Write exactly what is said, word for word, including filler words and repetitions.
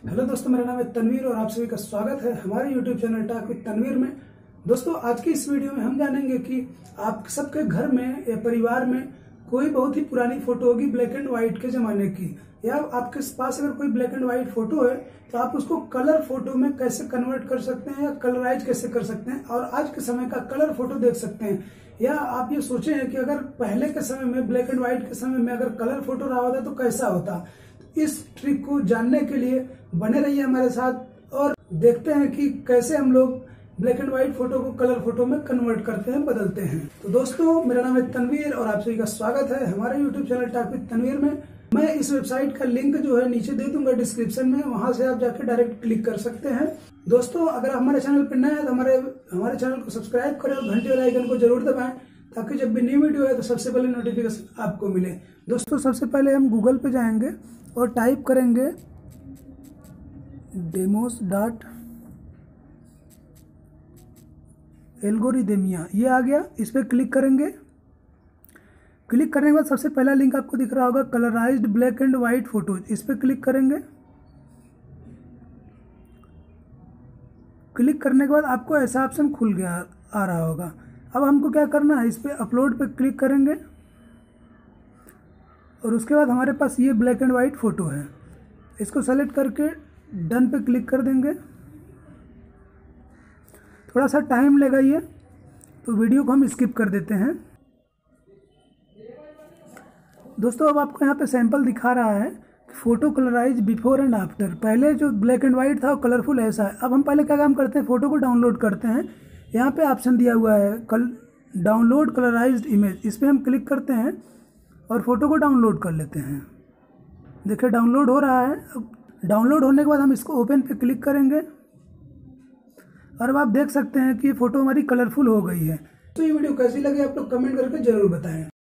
Hello दोस्तों, मेरा नाम है तनवीर और आप सभी का स्वागत है हमारे YouTube channel talk with Tanveer में। दोस्तों, आज की इस वीडियो में हम जानेंगे कि आप सबके घर में या परिवार में कोई बहुत ही पुरानी फोटो होगी ब्लैक एंड व्हाइट के जमाने की, या आपके पास अगर कोई ब्लैक एंड व्हाइट फोटो है तो आप उसको कलर फोटो में कैसे कन्वर्ट कर सकते हैं या कलराइज कैसे कर सकते हैं और आज के समय का कलर फोटो देख सकते हैं। या आप ये सोचे हैं कि अगर पहले के समय में ब्लैक एंड व्हाइट के समय में अगर कलर फोटो रहा होता तो कैसा होता। इस ट्रिक को जानने के लिए बने रहिए हमारे साथ और देखते हैं कि कैसे हम लोग ब्लैक एंड व्हाइट फोटो को कलर फोटो में कन्वर्ट करते हैं, बदलते हैं। तो दोस्तों, मेरा नाम है तनवीर और आप सभी का स्वागत है हमारे YouTube channel talk with Tanveer में। मैं इस वेबसाइट का लिंक जो है नीचे दे दूंगा डिस्क्रिप्शन में, वहां से आप जाके डायरेक्ट क्लिक कर सकते हैं। दोस्तों, अगर हमारे चैनल पर नए हैं तो हमारे हमारे चैनल को सब्सक्राइब करें और घंटे वाले आइकन को जरूर दबाएं ताकि जब भी न्यू वीडियो है तो सबसे पहले नोटिफिकेशन आपको मिले। दोस्तों, सबसे पहले हम गूगल पे जाएंगे और टाइप करेंगे डेमोस डॉट एल्गोरिदमिया, ये आ गया। इस पर क्लिक करेंगे। क्लिक करने के बाद सबसे पहला लिंक आपको दिख रहा होगा colourised black and white photos, इस पर क्लिक करेंगे। क्लिक करने के बाद आपको ऐसा ऑप्शन खुल गया आ रहा होगा। अब हमको क्या करना है, इस पर अपलोड पे क्लिक करेंगे और उसके बाद हमारे पास ये ब्लैक एंड वाइट फ़ोटो है। इसको सेलेक्ट करके डन पे क्लिक कर देंगे। थोड़ा सा टाइम लेगा ये, तो वीडियो को हम स्किप कर देते हैं। दोस्तों, अब आपको यहाँ पे सैंपल दिखा रहा है कि photo colourise before and after. पहले जो ब्लैक एंड वाइट था वो कलरफुल ऐसा है। अब हम पहले क्या काम करते हैं, फ़ोटो को डाउनलोड करते हैं। यहाँ पे ऑप्शन दिया हुआ है कल डाउनलोड कलराइज्ड इमेज, इस पर हम क्लिक करते हैं और फोटो को डाउनलोड कर लेते हैं। देखिए डाउनलोड हो रहा है। अब डाउनलोड होने के बाद हम इसको ओपन पे क्लिक करेंगे और अब आप देख सकते हैं कि ये फ़ोटो हमारी कलरफुल हो गई है। तो ये वीडियो कैसी लगी आप लोग कमेंट करके जरूर बताएं।